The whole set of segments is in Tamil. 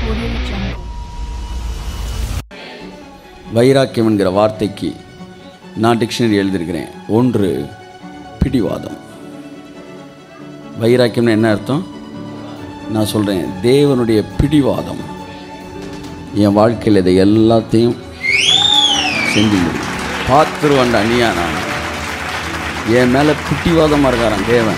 வைராக்கியம் என்கிற வார்த்தைக்கு நான் டிக்ஷனரி எழுதியிருக்கிறேன். ஒன்று, பிடிவாதம். வைராக்கியம்னு என்ன அர்த்தம்? நான் சொல்கிறேன், தேவனுடைய பிடிவாதம். என் வாழ்க்கையில் இதை எல்லாத்தையும் செஞ்சு முடியும். பார்த்துருவாண்ட அணியா நான் என் மேலே பிடிவாதமாக இருக்காரான் தேவன்.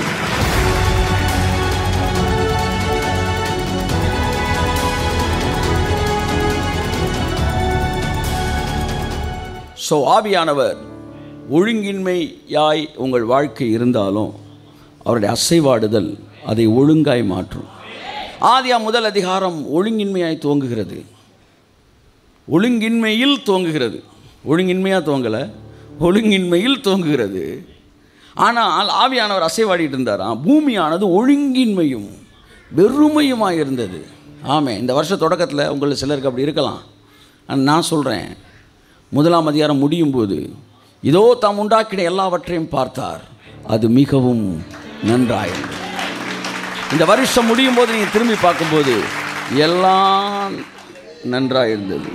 ஸோ ஆவியானவர் ஒழுங்கின்மையாய் உங்கள் வாழ்க்கை இருந்தாலும் அவருடைய அசைவாடுதல் அதை ஒழுங்காய் மாற்றும். ஆதியாகமம் முதல் அதிகாரம் ஒழுங்கின்மையாய் துவங்குகிறது. ஒழுங்கின்மையில் துவங்குகிறது. ஒழுங்கின்மையாக துவங்கலை, ஒழுங்கின்மையில் துவங்குகிறது. ஆனால் ஆவியானவர் அசைவாடிட்டு இருந்தாராம். பூமியானது ஒழுங்கின்மையும் வெறுமையுமாக இருந்தது. ஆமாம், இந்த வருஷ தொடக்கத்தில் உங்களுக்கு சிலருக்கு அப்படி இருக்கலாம். ஆனால் நான் சொல்கிறேன், முதலாம் அதிகாரம் முடியும் போது இதோ தாம் உண்டாக்கின எல்லாவற்றையும் பார்த்தார், அது மிகவும் நன்றாயிருந்தது. இந்த வருஷம் முடியும் போது நீங்கள் திரும்பி பார்க்கும்போது எல்லாம் நன்றாயிருந்தது.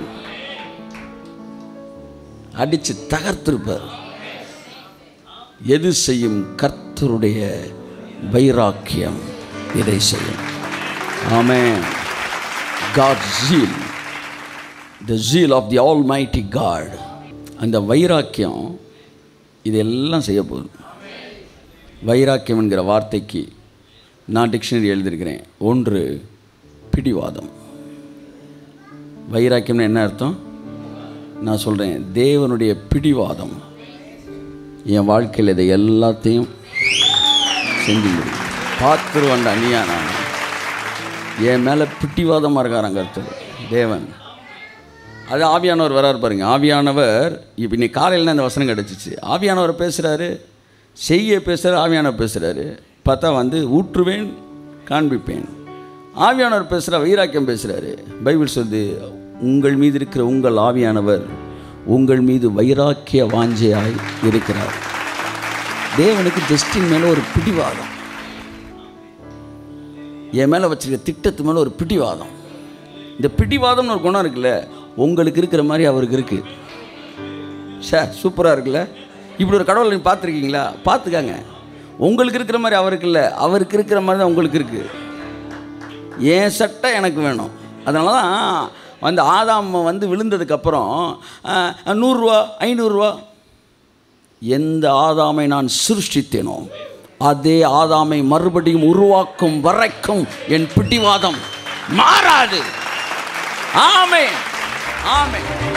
அடித்து தகர்த்திருப்பார். எது செய்யும்? கர்த்தருடைய வைராக்கியம் இதை செய்யும். ஆமென். God's zeal, the zeal of the Almighty God. அந்த வைராக்கியம் இதெல்லாம் செய்ய போகுது. வைராக்கியம் என்கிற வார்த்தைக்கு நான் டிக்ஷனரி எழுதியிருக்கிறேன். ஒன்று, பிடிவாதம். வைராக்கியம்னு என்ன அர்த்தம்? நான் சொல்கிறேன், தேவனுடைய பிடிவாதம். என் வாழ்க்கையில் இதை எல்லாத்தையும் செஞ்சு முடியும். பார்த்துருவாண்ட அணியா நான் என் மேலே பிடிவாதமாக இருக்காரான் கர்த்தர் தேவன். அது ஆவியானவர் வராரு பாருங்க. ஆவியானவர் இப்போ இன்னைக்கு காலையில் அந்த வசனம் கிடச்சிச்சு. ஆவியானவர் பேசுகிறாரு, செய்ய பேசுகிறாரு, ஆவியானவர் பேசுகிறாரு. பார்த்தா ஊற்றுவேன், காண்பிப்பேன். ஆவியானவர் பேசுகிற வைராக்கியம் பேசுகிறாரு. பைபிள் சொல்லுது, உங்கள் மீது இருக்கிற உங்கள் ஆவியானவர் உங்கள் மீது வைராக்கிய வாஞ்சையாய் இருக்கிறார். தேவனுக்கு ஜஸ்டின் மேலே ஒரு பிடிவாதம், என் மேலே வச்சிருக்க திட்டத்து மேலே ஒரு பிடிவாதம். இந்த பிடிவாதம்னு ஒரு குணம் இருக்குல்ல, உங்களுக்கு இருக்கிற மாதிரி அவருக்கு இருக்குது. சார் சூப்பராக இருக்குல்ல. இப்படி ஒரு கடவுளை நீங்கள் பார்த்துருக்கீங்களா? பார்த்துக்காங்க. உங்களுக்கு இருக்கிற மாதிரி அவருக்கு இல்லை, அவருக்கு இருக்கிற மாதிரி தான் உங்களுக்கு இருக்குது. என் சட்டை எனக்கு வேணும். அதனால தான் ஆதாம் விழுந்ததுக்கப்புறம் 100 ரூபா 500 ரூபா. எந்த ஆதாமை நான் சிருஷ்டித்தேனோ அதே ஆதாமை மறுபடியும் உருவாக்கும் வரைக்கும் என் பிடிவாதம் மாறாது. ஆமென், ஆமென்.